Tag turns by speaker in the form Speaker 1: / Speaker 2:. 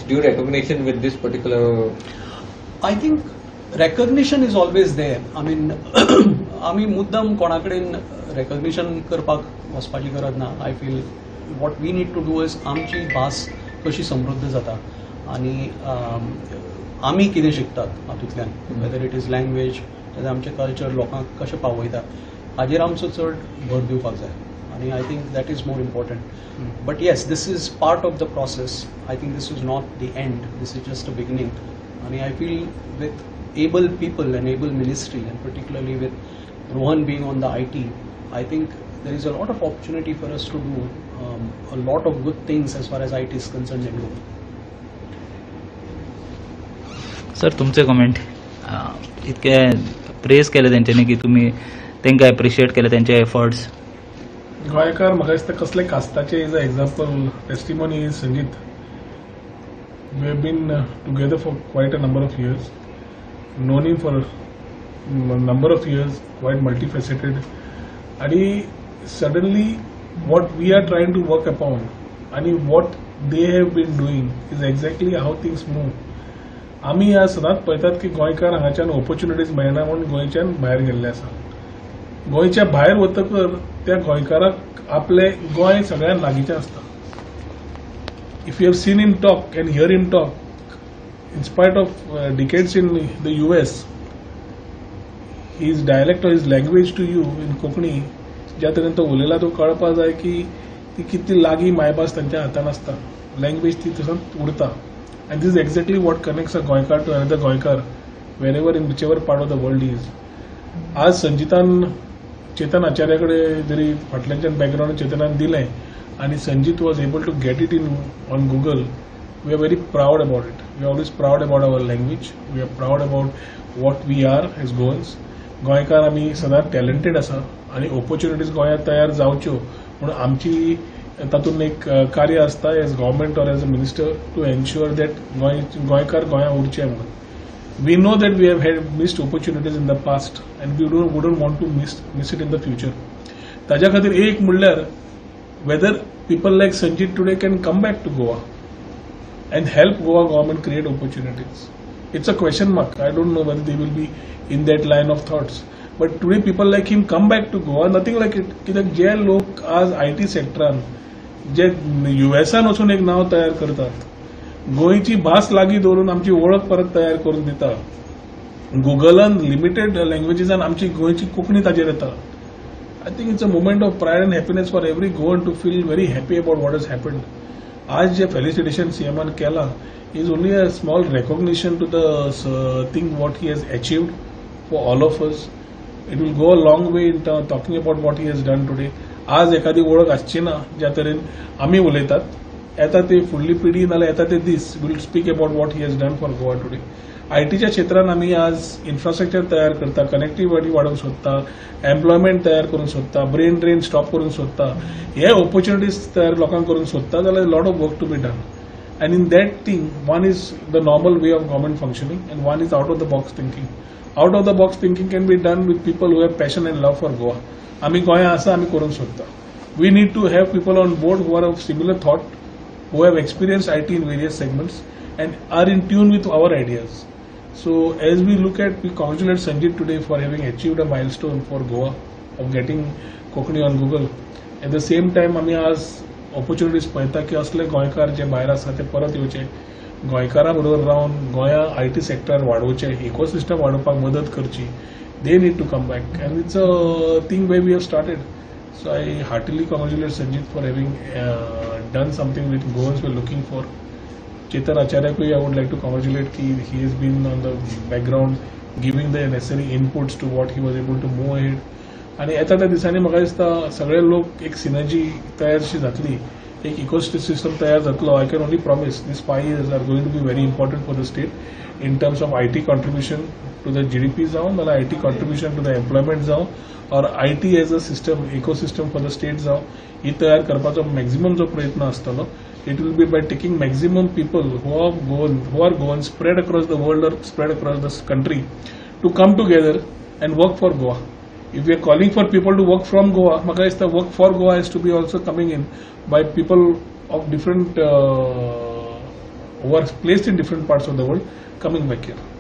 Speaker 1: due recognition with this particular?
Speaker 2: I think recognition is always there. I mean, आमी मुद्दम कोणाकडेन recognition करपाक वचपाची गरज ना. I feel what we need to do is आमची भास कशी समृद्ध जाता आनी आमी कितें शिकतात हातूंतल्यान, whether it is language, आमचे कल्चर लोकांक कशें पावयता हाजेर आमचो चड भर दिवपाक जाय. And I think that is more important. But yes, this is part of the process. I think this is not the end. This is just a beginning. And I feel with able people and able ministry, and particularly with Rohan being on the IT, I think there is a lot of opportunity for us to do a lot of good things as far as IT is concerned in Goa.
Speaker 3: Sir तुमचे comment इतके praise केले तेंच्यांनी की तुम्ही तांकां appreciate केले त्यांचे efforts.
Speaker 4: गोंयकार म्हाका दिसता कसले कास्ताचे is a example testimony is Sanjeet. We have been together for quite a number of years, known him for a number of years, quite multifaceted, and suddenly what we are trying to work upon and what they have been doing is exactly how things move. आमी आज सदांच पळयतात की गोंयकार हांगाच्यान opportunities मेळना म्हणून गोंयच्यान भायर गेल्ले आसा. गोंयच्या भायर वतकर त्या गोंयकाराक आपले गोंय सगळ्यान लागींचें आसता. If you have seen him talk and hear him talk, in spite of decades in the US, his dialect or his language to you in Kokani, ज्या तरेन तो उलयला तो कळपा जाय की ती कितली लागीं मायभास तांच्या हातान आसता. लँग्वेज ती तसोच उरता. And this is exactly what connects a Goinkar to another Goinkar, wherever in whichever part of the world he is. आज संजितान चेतन आचार्याकडे जरी फाटल्याच्यान बॅकग्राऊंड चेतनान दिलें आणि Sanjeet was able to get it in on Google, we are very proud about it. We are always proud about our language. We are proud about what we are as Goans. गोंयकार आमी सदांच talented आसा आनी opportunities गोंयांत तयार जावच्यो म्हणून आमची तातूंत एक कार्य आसता as government or as a minister to ensure that गोंयकार गोंयांत उरचे म्हणून. We know that we have had missed opportunities in the past and we wouldn't want to miss it in the future. ताज्या खातीर एक म्हणल्यार whether people like Sanjeet today can come back to Goa and help Goa government create opportunities. It's a question mark. I don't know whether they will be in that line of thoughts. But today people like him come back to Goa, nothing like it. कित्याक जे लोक आज IT सेक्टरान जे USAन वचून एक नाव तयार करतात, गोंयची भास लागीं दवरून आमची वळख परत तयार करून दिता. गुगलान लिमिटेड लँग्वेजीसान आमची गोंयची कोंकणी ताजेर येता. I think it's a moment of pride and happiness for every Goan to feel very happy about what has happened. आज जे फेलिसिटेशन सीएमान केला is only a small recognition to the thing what he has achieved for all of us. It will go a long way in talking about what he has done today. आज एखादी वळख आसची ना ज्या तरेन आमी उलयतात, येता ते फुडली पिढी नाल्यार येता ते दीस will speak about what he has done for Goa today. आयटीच्या क्षेत्रात आमी आज इन्फ्रास्ट्रक्चर तयार करता, कनेक्टिव्हिटी वाडोवंक सोदता, एम्प्लॉयमेंट तयार करूंक सोदता, ब्रेन ड्रेन स्टॉप करूंक सोदता, हे ऑपॉर्च्युनिटीज तयार लोकांक करूंक सोदता जाल्यार lot of work to be done. And in that thing one is the normal way of government functioning and one is out of the box thinking. Out of the box thinking can be done with people who have passion and love for Goa. आमी गोंया आसा, आमी करूंक सोदता. We need to have people on board who are of similar thought, who have experience IT in various segments and are in tune with our ideas. So as we look at, we congratulate Sanjit today for having achieved a milestone for Goa of getting Kokani on Google. At the same time, आमी आज opportunities पळयता की असले गोंयकार जे भायर आसा ते परत येवचे, गोंयकारां बरोबर रावन गोंया IT सेक्टर वाडोवचे, इकोसिस्टम वाडोवपाक मदत करची. They need to come back and it's a thing where we have started. So I heartily congratulate Sanjit for having done something which Goans were looking for. Chetan Acharya ko I would like to congratulate ki he has been on the background giving the necessary inputs to what he was able to move ahead. आणि येता त्या दिसांनी म्हाका दिसता सगळे लोक एक synergy तयारशी जातली, एक इकोसिस्टम तयार जातलो. I can only promise this 5 years are going to be very important for the state in terms of IT contribution to the GDP जावं नाल्यार IT contribution to the employment जावं or IT as a system ecosystem for the state जावं ही तयार करपाचो maximum जो प्रयत्न आसतलो. It will be by taking maximum people who are Goan spread across the world or spread across the country to come together and work for Goa. If we are calling for people to work from Goa, maka is the work for Goa has to be also coming in by people of different who are placed in different parts of the world coming back here.